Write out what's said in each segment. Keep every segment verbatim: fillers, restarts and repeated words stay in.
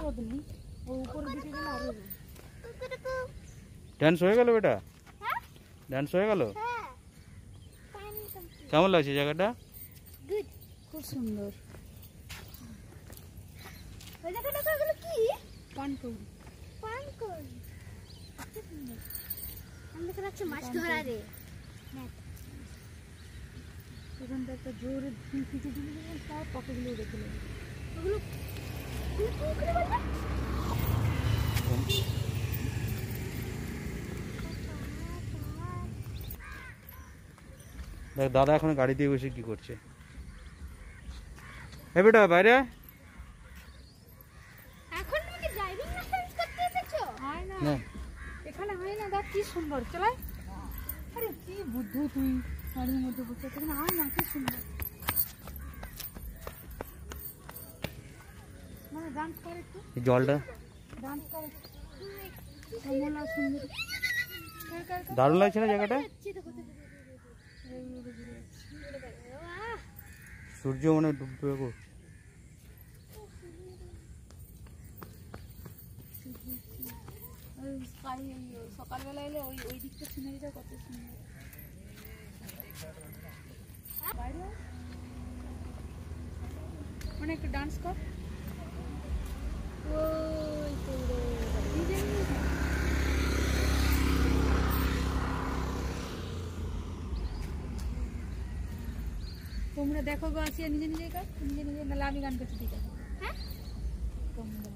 রোদ নেই, ও উপর দিকে গেলে আরো রোদ। ডান্স হয়ে গেল বেটা? হ্যাঁ ডান্স হয়ে গেল? হ্যাঁ কেমন লাগছে জায়গাটা? গুড, খুব সুন্দর। ওই দেখো দেখো এগুলো কি? পানকৌড়ি। পানকৌড়ি কত সুন্দর। আমি দেখে রাখছি মাছ ধরা রে। এখানটা একটা জোরে কিছু দিলে তার পকেটগুলো রেখে নেবে। ওগুলো ওগুলো কি করে বলবে? দেখ দাদা এখন গাড়ি দিয়ে বসে কি করছে। এ বেটা বাইরে এখন তুমি কি ড্রাইভিং লাইসেন্স করতে এসেছো? হয় না, না এখানে হয় না। দেখ কি সুন্দর চালায়। আরে কি বুদ্ধু তুই, গাড়ির মধ্যে বসে এখানে হয় না, কি সুন্দর। মানে ডান্স করে একটু, এই জলটা ডান্স করে কমলা সুন্দর। দারুণ লাগছে না জায়গাটা? সূর্য মনে ডুববে গো। সকালবেলা এলে ওই ওই দিকটা সিনারিটা কত সুন্দর। বাইরে মানে একটু ডান্স কর। ওই তো তোমরা দেখো গো আসিয়া নিজে নিজে কাজ নিজে নিজে, নাহলে আমি গান করছি ঠিক আছে। হ্যাঁ তোমরা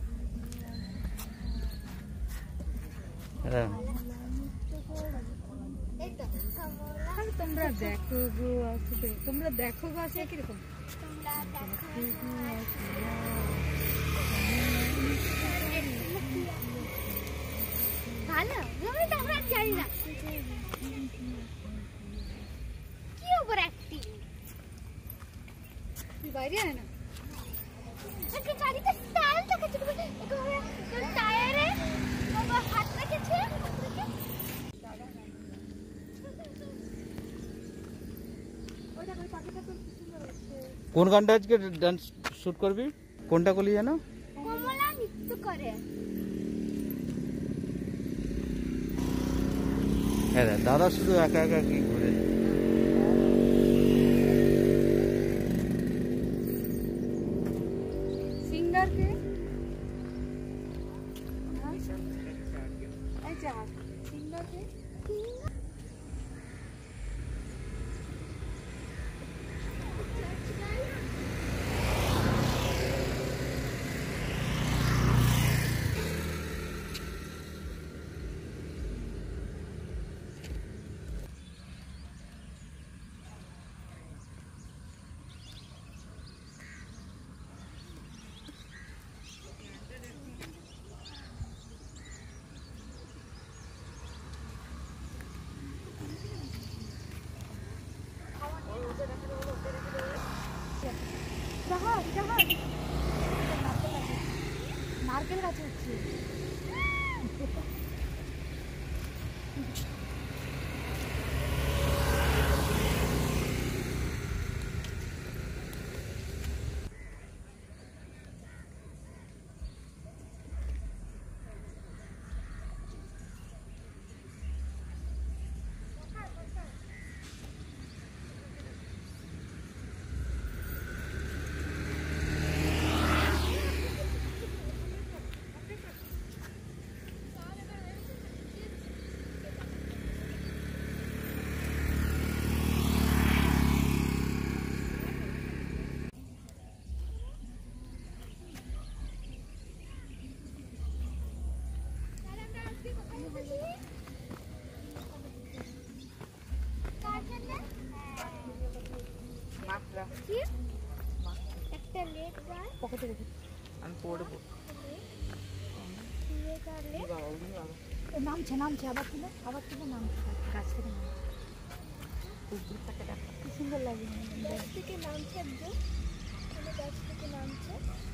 হ্যাঁ এই তো কমলা। আরে তোমরা দেখো গো আসবে, তোমরা দেখো গো আসিয়া কিরকম। তোমরা দেখো ভালো, আমি তো আমরা জানি না কি ওভার অ্যাক্টিং। তুই বাইরে আয় না। একটা গাড়িতে স্টাইল দেখাচ্ছে, তুমি একেবারে টায়ারে বাবা হাত রেখেছে। ওইটা ওই পাখিটা তো কি সুন্দর হচ্ছে। কোন গানটা আজকে ডান্স শুট করবি? কোনটা করলি জানো? কমলা নৃত্য করে। হ্যাঁ দাদা শুধু একা একা কি ঘুরে। সিঙ্গার কে? এই যা সিঙ্গার কে? জাহাজ জাহাজ নারকেল গাছ হচ্ছে। একটা লেক গাছ পকেটে রেখে আমি পড়বো। নামছে নামছে আবার তুলে আবার তুলে নামছে গাছ থেকে নামছে। কি সুন্দর লাগে। গাছ থেকে নামছে একদম, গাছ থেকে নামছে।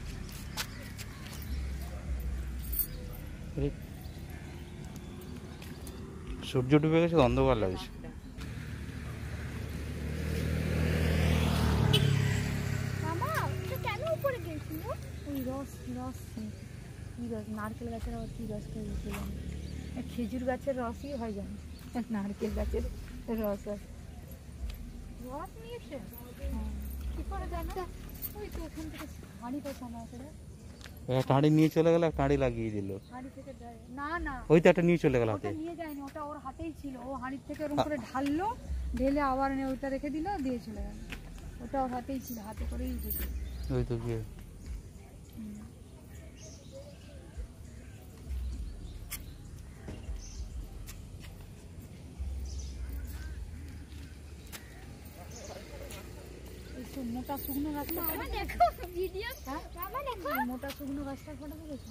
সূর্য ডুবে গেছে, অন্ধকার লাগছে। মামা এটা কেন উপরে গেছিল? ওই রস রস রস, নারকেল গাছের আবার কী রস খেয়ে দিতে জানি, খেজুর গাছের রসই হয় জানি, নারকেল গাছের রস হয়। রস নিয়েছে কী করে জানো? ওই তো ওখান থেকে হাঁড়ি বসানো আছে রে, একটা হাঁড়ি নিয়ে চলে গেল, একটা হাঁড়ি লাগিয়ে দিল। হাঁড়ি থেকে দেয় না না, ওই তো একটা নিয়ে চলে গেল হাতে। ওটা নিয়ে যায়নি, ওটা ওর হাতেই ছিল, ও হাঁড়ির থেকে ওরকম করে ঢাললো, ঢেলে আবার এনে ওইটা রেখে দিল, দিয়ে চলে গেল। ওটা ওর হাতেই ছিল, হাতে করেই দিয়েছে। ওই তো গিয়ে এই মোটা শুকনো গাছটা, মামা দেখো ভিডিও, হ্যাঁ মামা দেখো মোটা শুকনো গাছটার ফটো দেখেছো?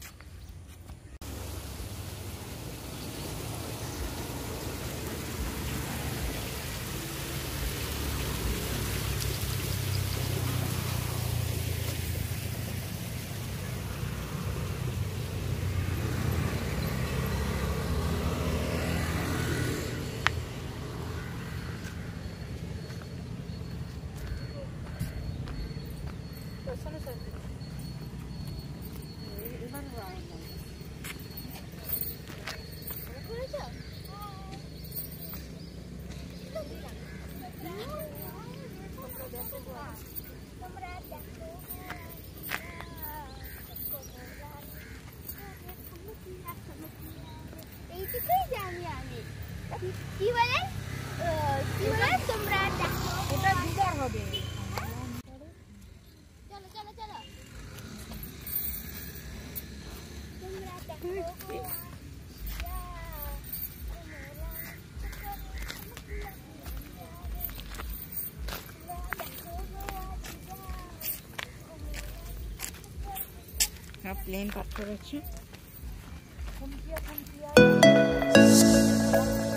করেছো? তোমরা দেখো এইটুকুই জানি আমি। কি বলে কি বলে তোমরা দেখো, ওটা দুবার হবে। চলো চলো চলো তোমরা দেখো। প্লেন পাথর আছে।